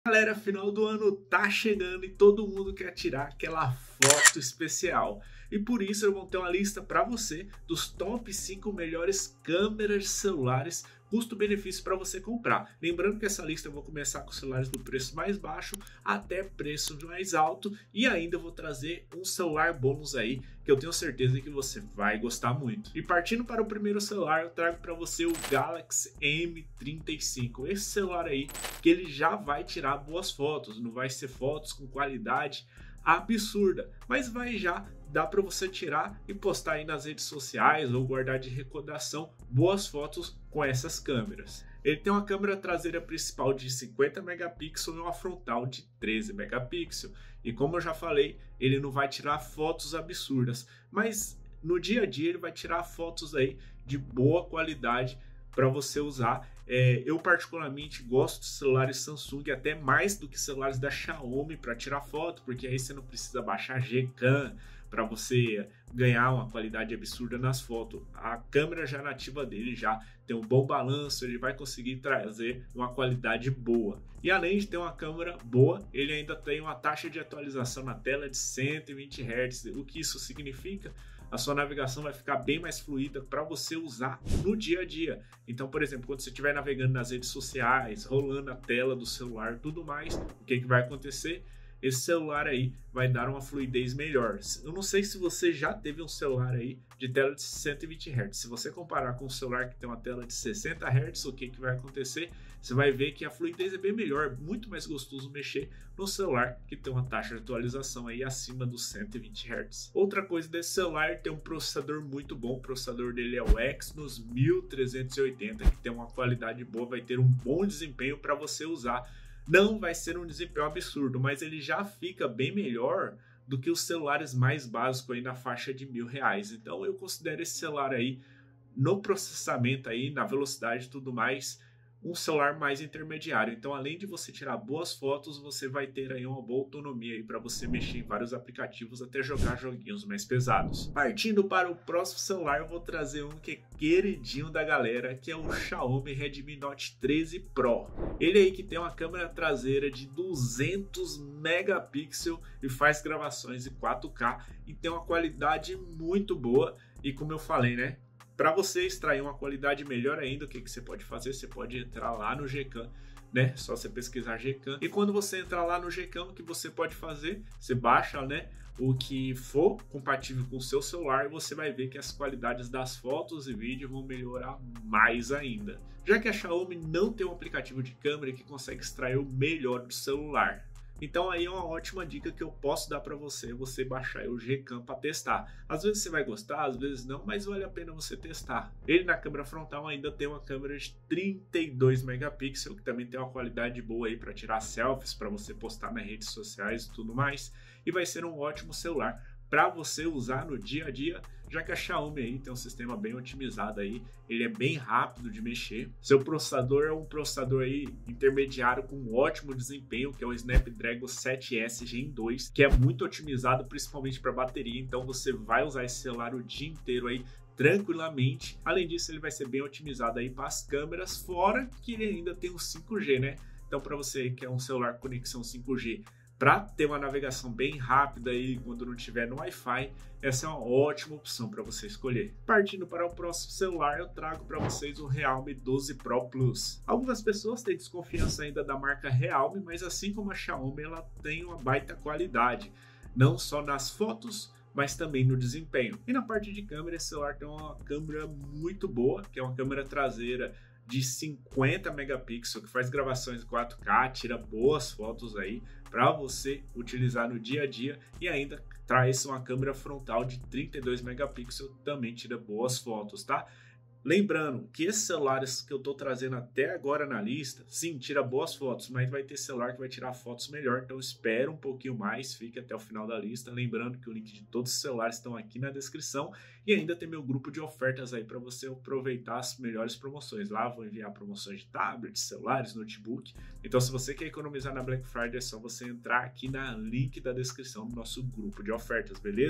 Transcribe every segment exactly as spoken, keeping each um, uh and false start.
Galera, final do ano tá chegando e todo mundo quer tirar aquela foto especial. E por isso eu vou ter uma lista para você dos top cinco melhores câmeras celulares custo-benefício para você comprar. Lembrando que essa lista eu vou começar com celulares do preço mais baixo até preço mais alto e ainda vou trazer um celular bônus aí que eu tenho certeza que você vai gostar muito. E partindo para o primeiro celular, eu trago para você o Galaxy M trinta e cinco. Esse celular aí que ele já vai tirar boas fotos, não vai ser fotos com qualidade absurda, mas vai já dar para você tirar e postar aí nas redes sociais ou guardar de recordação boas fotos com essas câmeras. Ele tem uma câmera traseira principal de cinquenta megapixels e uma frontal de treze megapixels. E como eu já falei, ele não vai tirar fotos absurdas, mas no dia a dia ele vai tirar fotos aí de boa qualidade para você usar. É, eu particularmente gosto de celulares Samsung até mais do que celulares da Xiaomi para tirar foto, porque aí você não precisa baixar Gcam para você ganhar uma qualidade absurda nas fotos. A câmera já nativa dele já tem um bom balanço, ele vai conseguir trazer uma qualidade boa. E além de ter uma câmera boa, ele ainda tem uma taxa de atualização na tela de cento e vinte hertz. O que isso significa? A sua navegação vai ficar bem mais fluida para você usar no dia a dia. Então, por exemplo, quando você estiver navegando nas redes sociais, rolando a tela do celular, tudo mais, o que, que vai acontecer? Esse celular aí vai dar uma fluidez melhor. Eu não sei se você já teve um celular aí de tela de cento e vinte hertz. Se você comparar com um celular que tem uma tela de sessenta hertz, o que, que vai acontecer? Você vai ver que a fluidez é bem melhor, muito mais gostoso mexer no celular que tem uma taxa de atualização aí acima dos cento e vinte hertz. Outra coisa desse celular, tem um processador muito bom. O processador dele é o Exynos mil trezentos e oitenta, que tem uma qualidade boa, vai ter um bom desempenho para você usar. Não vai ser um desempenho absurdo, mas ele já fica bem melhor do que os celulares mais básicos aí na faixa de mil reais. Então eu considero esse celular aí, no processamento aí, na velocidade e tudo mais, um celular mais intermediário. Então, além de você tirar boas fotos, você vai ter aí uma boa autonomia aí para você mexer em vários aplicativos, até jogar joguinhos mais pesados. Partindo para o próximo celular, eu vou trazer um que é queridinho da galera, que é o Xiaomi Redmi Note treze Pro. Ele aí que tem uma câmera traseira de duzentos megapixels e faz gravações em quatro K e tem uma qualidade muito boa. E como eu falei, né? Para você extrair uma qualidade melhor ainda, o que, que você pode fazer? Você pode entrar lá no Gcam, né? Só você pesquisar Gcam. E quando você entrar lá no Gcam, o que você pode fazer? Você baixa, né, o que for compatível com o seu celular e você vai ver que as qualidades das fotos e vídeo vão melhorar mais ainda. Já que a Xiaomi não tem um aplicativo de câmera que consegue extrair o melhor do celular. Então aí é uma ótima dica que eu posso dar para você, você baixar o Gcam para testar. Às vezes você vai gostar, às vezes não, mas vale a pena você testar. Ele na câmera frontal ainda tem uma câmera de trinta e dois megapixels, que também tem uma qualidade boa aí para tirar selfies, para você postar nas redes sociais e tudo mais. E vai ser um ótimo celular para você usar no dia a dia, já que a Xiaomi aí tem um sistema bem otimizado aí, ele é bem rápido de mexer. Seu processador é um processador aí intermediário com um ótimo desempenho, que é o Snapdragon sete S Gen dois, que é muito otimizado principalmente para bateria, então você vai usar esse celular o dia inteiro aí tranquilamente. Além disso, ele vai ser bem otimizado aí para as câmeras, fora que ele ainda tem o cinco G, né? Então para você que é um celular com conexão cinco G, para ter uma navegação bem rápida aí quando não estiver no Wi-Fi, essa é uma ótima opção para você escolher. Partindo para o próximo celular, eu trago para vocês o Realme doze Pro Plus. Algumas pessoas têm desconfiança ainda da marca Realme, mas assim como a Xiaomi, ela tem uma baita qualidade, não só nas fotos, mas também no desempenho. E na parte de câmera, esse celular tem uma câmera muito boa, que é uma câmera traseira de cinquenta megapixels, que faz gravações em quatro K, tira boas fotos aí para você utilizar no dia a dia, e ainda traz uma câmera frontal de trinta e dois megapixels, também tira boas fotos, tá? Lembrando que esses celulares que eu estou trazendo até agora na lista, sim, tira boas fotos, mas vai ter celular que vai tirar fotos melhor, então espera um pouquinho mais, fique até o final da lista. Lembrando que o link de todos os celulares estão aqui na descrição e ainda tem meu grupo de ofertas aí para você aproveitar as melhores promoções. Lá vou enviar promoções de tablets, celulares, notebook. Então se você quer economizar na Black Friday, é só você entrar aqui na link da descrição do nosso grupo de ofertas, beleza?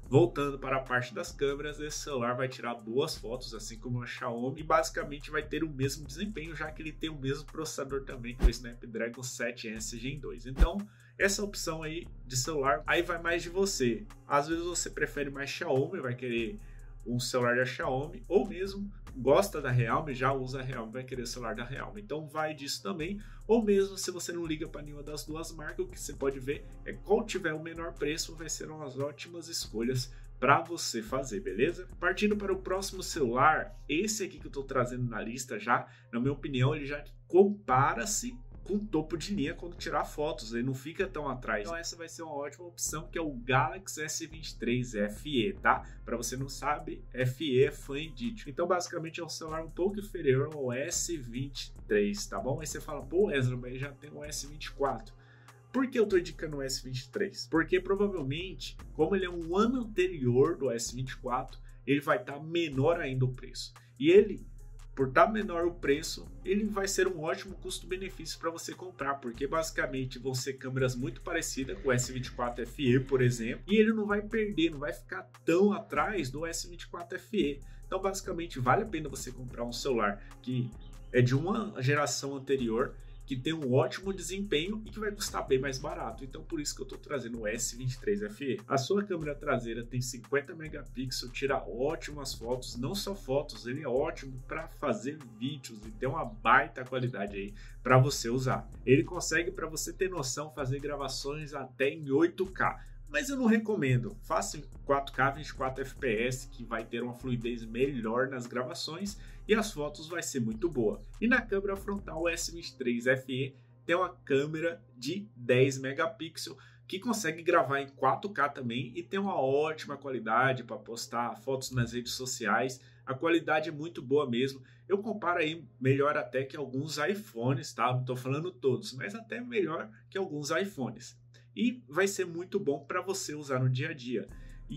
Voltando para a parte das câmeras, esse celular vai tirar boas fotos, assim como a Xiaomi, e basicamente vai ter o mesmo desempenho, já que ele tem o mesmo processador também, que é o Snapdragon sete S Gen dois. Então, essa opção aí de celular, aí vai mais de você. Às vezes você prefere mais Xiaomi, vai querer um celular da Xiaomi, ou mesmo gosta da Realme, já usa a Realme, vai querer o celular da Realme. Então vai disso também. Ou mesmo se você não liga para nenhuma das duas marcas, o que você pode ver é qual tiver o menor preço, vai ser umas ótimas escolhas para você fazer, beleza? Partindo para o próximo celular, esse aqui que eu estou trazendo na lista já, na minha opinião, ele já compara-se com topo de linha quando tirar fotos, ele não fica tão atrás. Então essa vai ser uma ótima opção, que é o Galaxy S vinte e três F E, tá? Para você não sabe, F E é Fan Edition. Então basicamente é um celular um pouco inferior ao S vinte e três, tá bom? Aí você fala, pô, Ezra, mas já tem o S vinte e quatro. Por que eu tô indicando o S vinte e três? Porque provavelmente, como ele é um ano anterior do S vinte e quatro, ele vai estar tá menor ainda o preço. E ele, por estar tá menor o preço, ele vai ser um ótimo custo-benefício para você comprar, porque basicamente vão ser câmeras muito parecidas com o S vinte e quatro F E, por exemplo, e ele não vai perder, não vai ficar tão atrás do S vinte e quatro F E. Então basicamente vale a pena você comprar um celular que é de uma geração anterior, que tem um ótimo desempenho e que vai custar bem mais barato. Então por isso que eu estou trazendo o S vinte e três F E. A sua câmera traseira tem cinquenta megapixels, tira ótimas fotos, não só fotos, ele é ótimo para fazer vídeos e tem uma baita qualidade aí para você usar. Ele consegue, para você ter noção, fazer gravações até em oito K. Mas eu não recomendo, faça em quatro K vinte e quatro F P S, que vai ter uma fluidez melhor nas gravações e as fotos vai ser muito boa. E na câmera frontal, o S vinte e três F E tem uma câmera de dez megapixels que consegue gravar em quatro K também e tem uma ótima qualidade para postar fotos nas redes sociais. A qualidade é muito boa mesmo. Eu comparo aí melhor até que alguns iPhones, tá? Não estou falando todos, mas até melhor que alguns iPhones. E vai ser muito bom para você usar no dia a dia.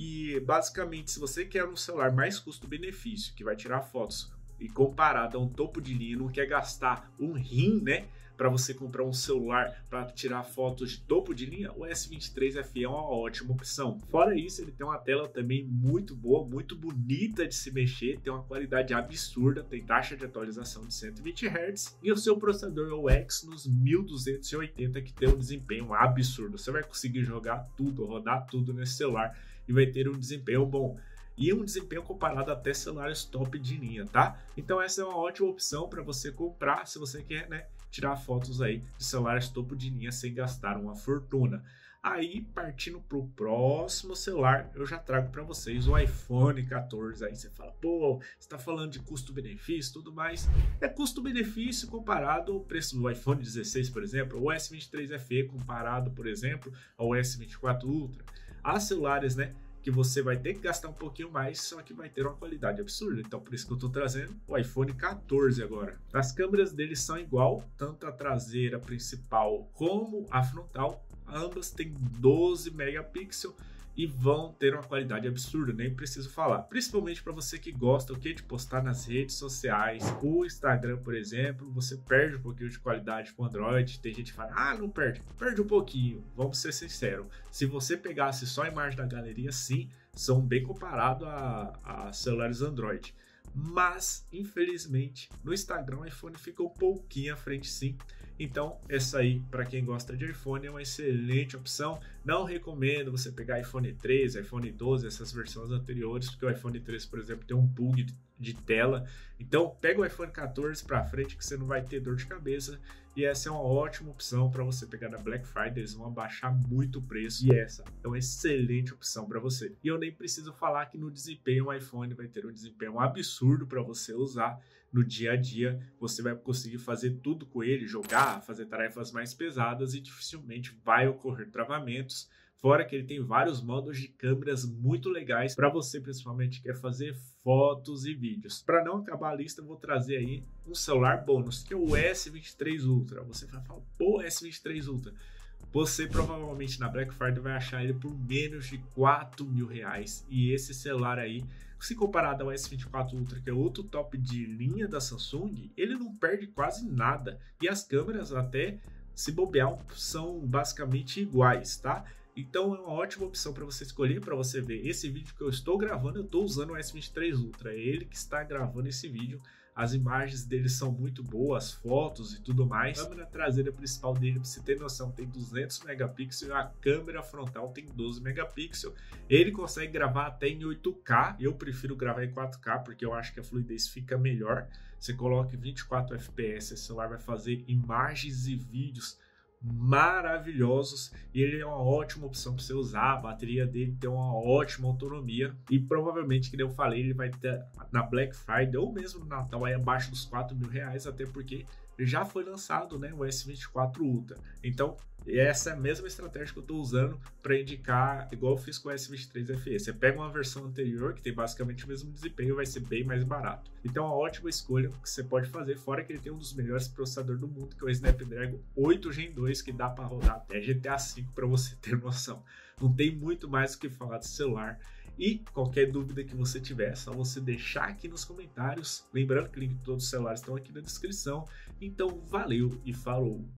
E basicamente, se você quer um celular mais custo-benefício, que vai tirar fotos e comparado a um topo de linha, não quer gastar um rim, né, para você comprar um celular para tirar fotos de topo de linha, o S vinte e três F E é uma ótima opção. Fora isso, ele tem uma tela também muito boa, muito bonita de se mexer, tem uma qualidade absurda, tem taxa de atualização de cento e vinte hertz e o seu processador é o Exynos mil duzentos e oitenta, que tem um desempenho absurdo. Você vai conseguir jogar tudo, rodar tudo nesse celular e vai ter um desempenho bom. E um desempenho comparado até celulares top de linha, tá? Então essa é uma ótima opção para você comprar se você quer, né, tirar fotos aí de celulares topo de linha sem gastar uma fortuna. Aí, partindo para o próximo celular, eu já trago para vocês o iPhone quatorze. Aí você fala, pô, você está falando de custo-benefício e tudo mais. É custo-benefício comparado ao preço do iPhone dezesseis, por exemplo, o S vinte e três F E comparado, por exemplo, ao S vinte e quatro Ultra. Há celulares, né, que você vai ter que gastar um pouquinho mais, só que vai ter uma qualidade absurda. Então por isso que eu estou trazendo o iPhone quatorze agora. As câmeras dele são igual, tanto a traseira principal como a frontal, ambas têm doze megapixels e vão ter uma qualidade absurda, nem preciso falar. Principalmente para você que gosta o que de postar nas redes sociais, o Instagram, por exemplo, você perde um pouquinho de qualidade com o Android. Tem gente que fala, ah, não perde, perde um pouquinho. Vamos ser sinceros, se você pegasse só a imagem da galeria, sim, são bem comparados a, a celulares Android. Mas, infelizmente, no Instagram o iPhone fica um pouquinho à frente, sim. Então, essa aí, para quem gosta de iPhone, é uma excelente opção. Não recomendo você pegar iPhone treze, iPhone doze, essas versões anteriores, porque o iPhone treze, por exemplo, tem um bug de tela. Então, pega o iPhone quatorze para frente que você não vai ter dor de cabeça. E essa é uma ótima opção para você pegar na Black Friday. Eles vão abaixar muito o preço e essa é uma excelente opção para você. E eu nem preciso falar que no desempenho o iPhone vai ter um desempenho absurdo para você usar no dia a dia. Você vai conseguir fazer tudo com ele, jogar, fazer tarefas mais pesadas e dificilmente vai ocorrer travamentos. Fora que ele tem vários modos de câmeras muito legais para você, principalmente, que quer fazer fotos e vídeos. Para não acabar a lista, eu vou trazer aí um celular bônus, que é o S vinte e três Ultra. Você vai falar, pô, S vinte e três Ultra. Você provavelmente na Black Friday vai achar ele por menos de quatro mil reais. E esse celular aí, se comparado ao S vinte e quatro Ultra, que é outro top de linha da Samsung, ele não perde quase nada. E as câmeras até, se bobear, são basicamente iguais, tá? Então é uma ótima opção para você escolher, para você ver esse vídeo que eu estou gravando. Eu estou usando o S vinte e três Ultra, é ele que está gravando esse vídeo. As imagens dele são muito boas, fotos e tudo mais. A câmera traseira principal dele, para você ter noção, tem duzentos megapixels e a câmera frontal tem doze megapixels. Ele consegue gravar até em oito K. Eu prefiro gravar em quatro K porque eu acho que a fluidez fica melhor. Você coloca em vinte e quatro F P S, esse celular vai fazer imagens e vídeos maravilhosos e ele é uma ótima opção para você usar. A bateria dele tem uma ótima autonomia e provavelmente, que eu falei, ele vai ter na Black Friday ou mesmo no Natal aí abaixo dos quatro mil reais, até porque já foi lançado, né, o S vinte e quatro Ultra. Então essa é a mesma estratégia que eu estou usando para indicar, igual eu fiz com o S vinte e três F E. Você pega uma versão anterior que tem basicamente o mesmo desempenho, vai ser bem mais barato. Então é uma ótima escolha que você pode fazer, fora que ele tem um dos melhores processadores do mundo, que é o Snapdragon oito Gen dois, que dá para rodar até G T A cinco, para você ter noção. Não tem muito mais o que falar desse celular. E qualquer dúvida que você tiver, é só você deixar aqui nos comentários. Lembrando que o link de todos os celulares estão aqui na descrição. Então valeu e falou!